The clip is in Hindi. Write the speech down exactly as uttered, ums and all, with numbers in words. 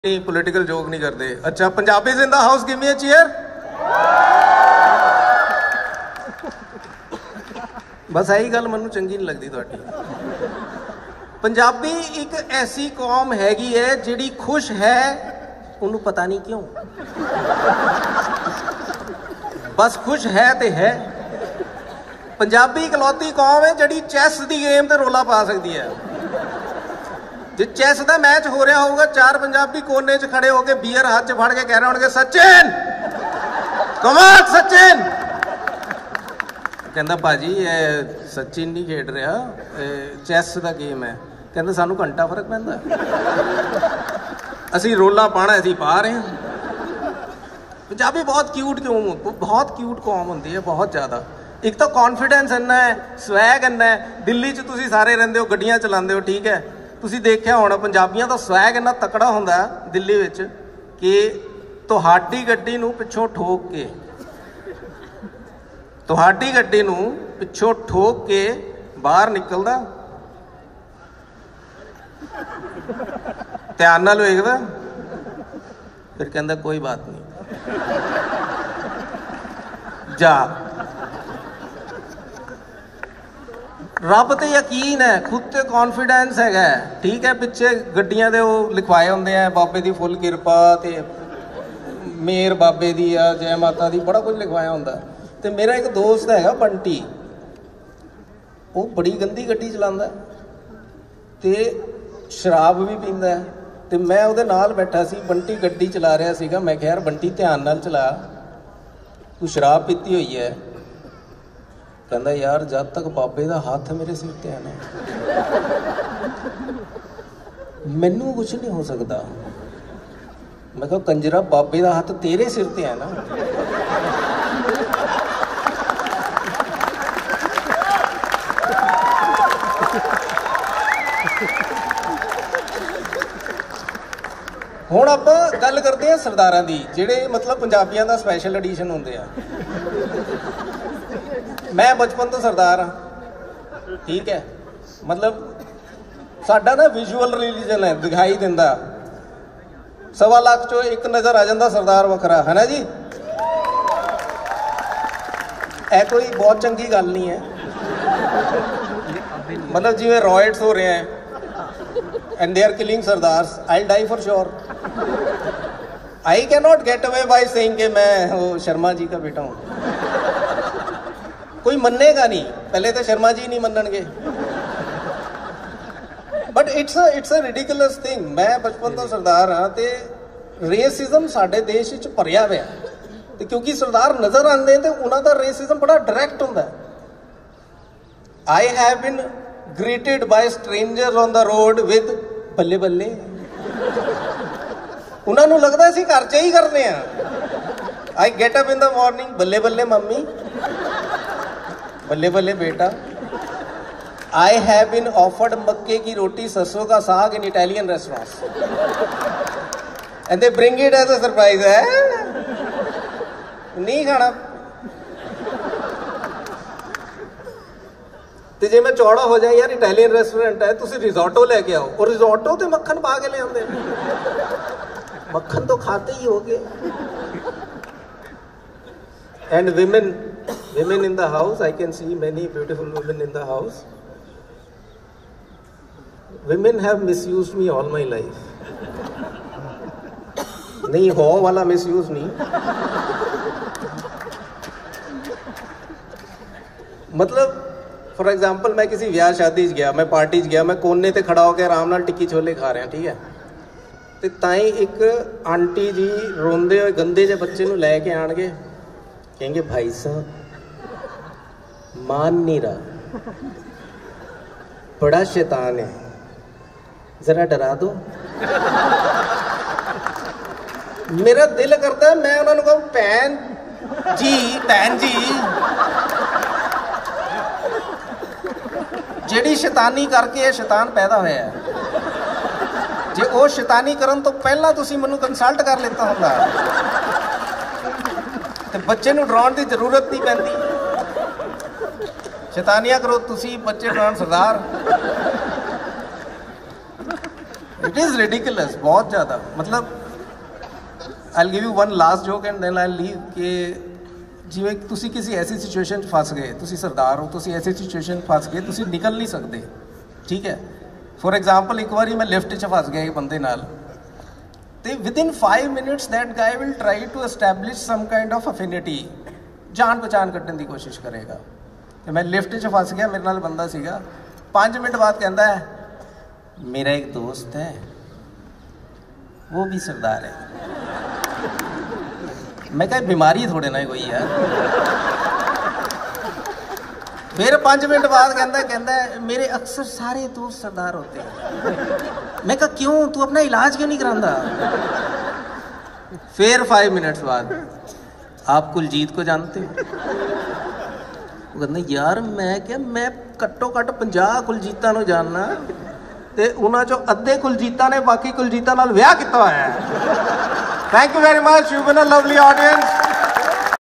पॉलिटिकल जोक नहीं करते। अच्छा, Punjabis in the house, give me a cheer. बस यही गल मैनू चंगी नहीं लगती तुहाडी। पंजाबी एक ऐसी कौम हैगी है जिहड़ी खुश है, उन्होंने पता नहीं क्यों, बस खुश है तो है। पंजाबी इकलौती कौम है जिहड़ी चैस की गेम ते रोला पा सकती है। जो चैस का मैच हो रहा होगा, चार पंजाबी कोने च खड़े होकर बीयर हाथ च फड़ के कह रहे होंगे सचिन कमाल सचिन। कहता भाजी ये सचिन नहीं खेड रहा, चैस का गेम है। कहता सानू घंटा फर्क पैंदा, असी रोला पाना असी पा रहे हैं। पंजाबी बहुत क्यूट क्यों, बहुत क्यूट कौम होंदी है, बहुत ज़्यादा। एक तो कॉन्फिडेंस इन्ना है, स्वैग इन्ना है। दिल्ली च तुसी सारे रहिंदे हो, गड्डियां चलाते हो, ठीक है, तुसी देखिया होना पंजाबियों का स्वैग इन्ना तकड़ा होंदा दिल्ली विच कि तुहाडी गड्डी नूं पिछों ठोक के तुहाडी गड्डी नूं पिछों ठोक के बाहर निकलदा, ध्यान नाल वेखदा, फिर कहंदा कोई बात नहीं जा। रब ते यकीन है, खुद ते कॉन्फिडेंस है, ठीक है। पिछे गड्डियां दे वो लिखवाए होंदे हैं बाबे दी फुल किरपा ते मेर बाबे दी आ, जय माता दी, बड़ा कुछ लिखवाया होंदा। ते मेरा एक दोस्त है बंटी, वो बड़ी गंदी गड्डी चलांदा ते शराब भी पींदा है। ते मैं उहदे नाल बैठा सी, बंटी गड्डी चला रहा सीगा। मैं कहा यार बंटी ध्यान नाल चला, तू शराब पीती हुई है। कहता यार जब तक बाबे का हाथ मेरे सिर ते है ना, मैनू कुछ नहीं हो सकता। मैं कहा कंजरा बाबे का हाथ तेरे सिर ते है ना। हुण आपां गल करते हैं सरदारां दी, जिहड़े मतलब पंजाबियां दा स्पैशल एडिशन होंदे आ। मैं बचपन तो सरदार हाँ, ठीक है, मतलब साडा ना विजुअल रिलीजन है, दिखाई दिंदा। सवा लाख चो एक नज़र आ जाता सरदार वखरा, है ना जी। ऐ कोई बहुत चंगी गल नहीं है। मतलब जिवें रॉयट्स हो रहे हैं and they are killing Sardars, I die for sure. I can not get away by saying कि मैं वो शर्मा जी का बेटा हूँ। कोई मन्नेगा नहीं, पहले तो शर्मा जी नहीं मनणगे। But it's a it's a ridiculous thing. मैं बचपन तो सरदार हाँ, ते रेसिज्म साडे देश विच भरिया होया, ते क्योंकि सरदार नजर आते हैं तो उन्हों का रेसिज्म बड़ा डायरैक्ट होंदा है। I have been greeted by strangers on the road with balle balle. उन्होंने लगता है घर च ही करने हैं। I get up in the morning, balle balle mummy, बल्ले बल्ले बेटा। आई हैव बीन ऑफर्ड मक्के की रोटी sarson ka saag in Italian restaurants and they bring it as a surprise. है नहीं खाना तो जे मैं चौड़ा हो जाए यार इटालियन रेस्टोरेंट है, तुम रिजोर्टो लेके आओ, और रिजोर्टो तो मक्खन पा के ले आते, मक्खन तो खाते ही होगे। And women women in the house, I can see many beautiful women in the house. Women have misused me all my life. नहीं हो वाला मिसयूज नहीं, मतलब फॉर एग्जाम्पल मैं किसी ब्याह शादी च गया, मैं पार्टी च गया, मैं कोने ते खड़ा होकर आराम नाल टिक्की छोले खा रहा, ठीक है। तो ताई एक आंटी जी रोंदे हुए गंदे जे बच्चे नूं लैके आणगे, कहेंगे भाई साहब मान नहीं रहा, बड़ा शैतान है, जरा डरा दो। मेरा दिल करता है मैं उन्होंने कहूं भैन जी, भैन जी जेड़ी शैतानी करके शैतान पैदा होया है, जे वो शैतानी करन तो पहला तुसी मैनू कंसल्ट कर लेता होंदा ते बच्चे नूं डराउण दी जरूरत नहीं पैंदी। शैतानियां करो तुसी, बच्चे डराउण सरदार। इट इज रिडिकुलस, बहुत ज़्यादा। मतलब I will give you one last joke and then I will leave कि जिवें तुसी किसी ऐसी सिचुएशन फस गए, तुसी सरदार हो, तुसी ऐसी सिचुएशन फस गए, तुसी निकल नहीं सकते, ठीक है। फॉर एग्जाम्पल एक बार मैं लिफ्ट च फस गया एक बंदे नाल, ते within five minutes that guy will try to establish some kind of affinity, जान पहचान कट्टन की कोशिश करेगा। तो मैं लिफ्ट च फस गया, मेरे नाल बंदा सीगा, पाँच मिनट बाद कहता है मेरा एक दोस्त है वो भी सरदार है। मैं कहा बीमारी थोड़े ना कोई यार। फिर पाँच मिनट बाद कहता कहता है मेरे अक्सर सारे दोस्त सरदार होते हैं। मैं कहा क्यों, तू अपना इलाज क्यों नहीं करांदा? फिर फाइव मिनट्स बाद आप कुलजीत को जानते हो? वो कहते यार मैं क्या, मैं घट्टो घट्ट पंजाह कुलजीतां नूं जानना, ते उन्हां चों अद्धे कुलजीतां ने बाकी कुलजीतां नाल विआह कीता होया है। Thank you very much, you been a lovely audience.